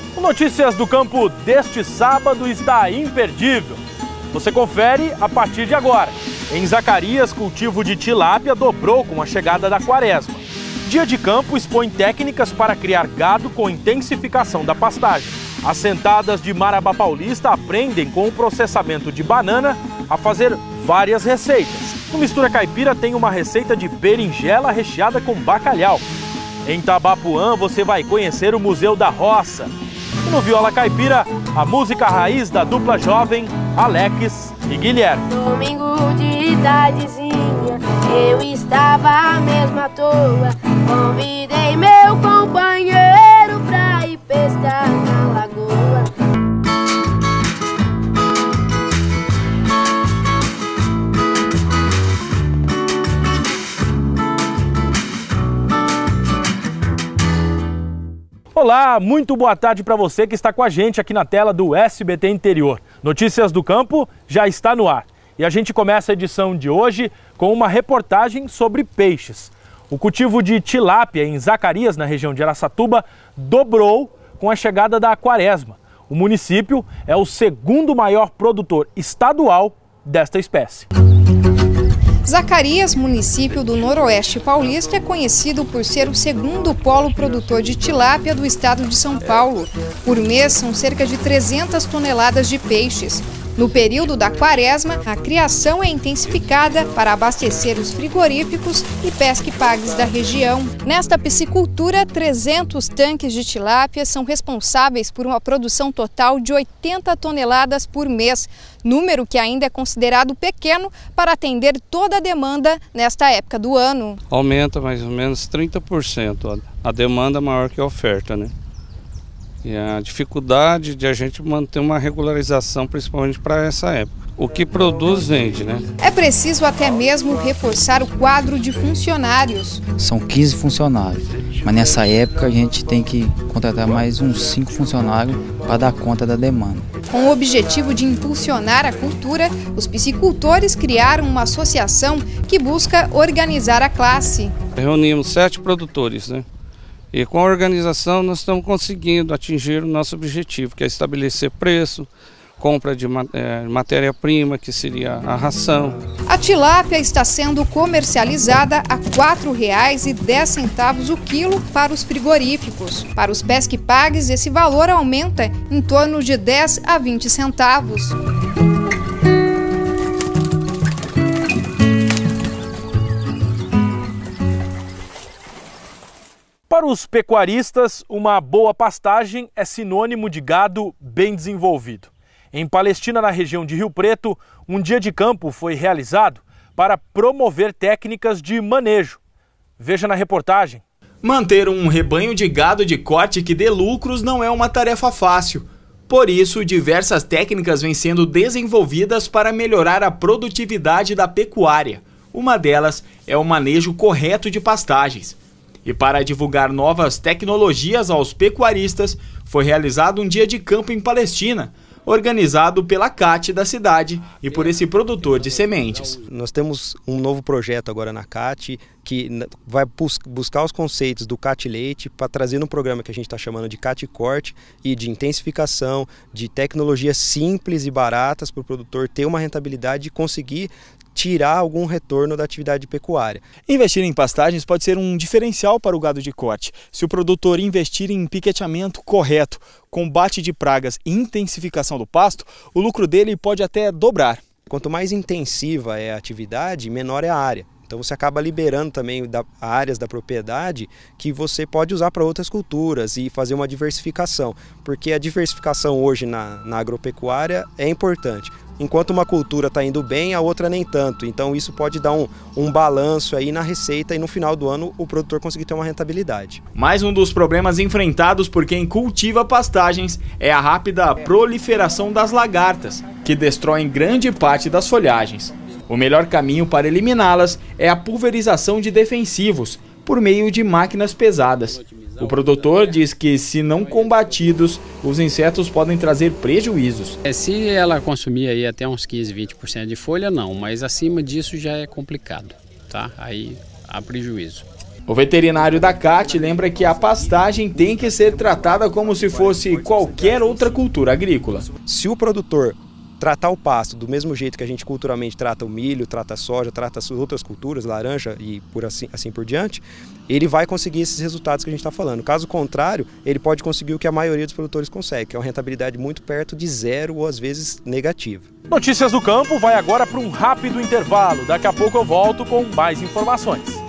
O Notícias do Campo deste sábado está imperdível. Você confere a partir de agora. Em Zacarias, cultivo de tilápia dobrou com a chegada da quaresma. Dia de Campo expõe técnicas para criar gado com intensificação da pastagem. Assentadas de Marabá Paulista aprendem com o processamento de banana a fazer várias receitas. No Mistura Caipira tem uma receita de berinjela recheada com bacalhau. Em Tabapuã você vai conhecer o Museu da Roça. E no Viola Caipira, a música raiz da dupla jovem Alex e Guilherme. Domingo de tardezinha, eu estava mesmo à toa. Convidei meu companheiro pra ir pescar na lagoa. Olá, muito boa tarde para você que está com a gente aqui na tela do SBT Interior. Notícias do Campo já está no ar. E a gente começa a edição de hoje com uma reportagem sobre peixes. O cultivo de tilápia em Zacarias, na região de Araçatuba, dobrou com a chegada da quaresma. O município é o segundo maior produtor estadual desta espécie. Zacarias, município do Noroeste Paulista, é conhecido por ser o segundo polo produtor de tilápia do estado de São Paulo. Por mês, são cerca de 300 toneladas de peixes. No período da quaresma, a criação é intensificada para abastecer os frigoríficos e pesque-pagues da região. Nesta piscicultura, 300 tanques de tilápia são responsáveis por uma produção total de 80 toneladas por mês, número que ainda é considerado pequeno para atender toda a demanda nesta época do ano. Aumenta mais ou menos 30%, a demanda maior que a oferta, né? E a dificuldade de a gente manter uma regularização, principalmente para essa época. O que produz, vende, né? É preciso até mesmo reforçar o quadro de funcionários. São 15 funcionários, mas nessa época a gente tem que contratar mais uns 5 funcionários para dar conta da demanda. Com o objetivo de impulsionar a cultura, os piscicultores criaram uma associação que busca organizar a classe. Reunimos 7 produtores, né? E com a organização nós estamos conseguindo atingir o nosso objetivo, que é estabelecer preço, compra de matéria-prima, que seria a ração. A tilápia está sendo comercializada a R$ 4,10 o quilo para os frigoríficos. Para os pesque-pagues, esse valor aumenta em torno de 10 a 20 centavos. Para os pecuaristas, uma boa pastagem é sinônimo de gado bem desenvolvido. Em Palestina, na região de Rio Preto, um dia de campo foi realizado para promover técnicas de manejo. Veja na reportagem. Manter um rebanho de gado de corte que dê lucros não é uma tarefa fácil. Por isso, diversas técnicas vêm sendo desenvolvidas para melhorar a produtividade da pecuária. Uma delas é o manejo correto de pastagens. E para divulgar novas tecnologias aos pecuaristas, foi realizado um dia de campo em Palestina, organizado pela CAT da cidade e por esse produtor de sementes. Nós temos um novo projeto agora na CAT, que vai buscar os conceitos do CAT Leite para trazer no programa que a gente está chamando de CAT Corte e de intensificação, de tecnologias simples e baratas para o produtor ter uma rentabilidade e conseguir tirar algum retorno da atividade pecuária. Investir em pastagens pode ser um diferencial para o gado de corte. Se o produtor investir em piqueteamento correto, combate de pragas e intensificação do pasto, o lucro dele pode até dobrar. Quanto mais intensiva é a atividade, menor é a área. Então você acaba liberando também áreas da propriedade que você pode usar para outras culturas e fazer uma diversificação, porque a diversificação hoje na agropecuária é importante. Enquanto uma cultura está indo bem, a outra nem tanto. Então isso pode dar um balanço aí na receita e no final do ano o produtor conseguir ter uma rentabilidade. Mais um dos problemas enfrentados por quem cultiva pastagens é a rápida proliferação das lagartas, que destroem grande parte das folhagens. O melhor caminho para eliminá-las é a pulverização de defensivos, por meio de máquinas pesadas. O produtor diz que, se não combatidos, os insetos podem trazer prejuízos. Se ela consumir aí até uns 15, 20% de folha, não, mas acima disso já é complicado, tá? Aí há prejuízo. O veterinário da CAT lembra que a pastagem tem que ser tratada como se fosse qualquer outra cultura agrícola. Se o produtor tratar o pasto do mesmo jeito que a gente culturalmente trata o milho, trata a soja, trata as outras culturas, laranja e assim por diante, ele vai conseguir esses resultados que a gente está falando. Caso contrário, ele pode conseguir o que a maioria dos produtores consegue, que é uma rentabilidade muito perto de zero ou às vezes negativa. Notícias do Campo vai agora para um rápido intervalo. Daqui a pouco eu volto com mais informações.